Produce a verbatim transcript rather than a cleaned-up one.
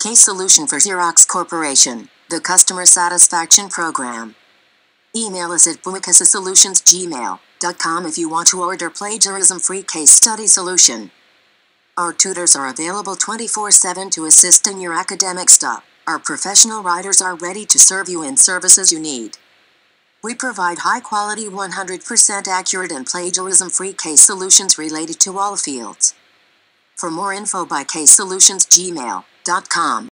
Case Solution for Xerox Corporation, the Customer Satisfaction Program. Email us at bumikasasolutions gmail dot com if you want to order plagiarism-free case study solution. Our tutors are available twenty-four seven to assist in your academic stuff. Our professional writers are ready to serve you in services you need. We provide high-quality, one hundred percent accurate and plagiarism-free case solutions related to all fields. For more info, by case solutions gmail dot com.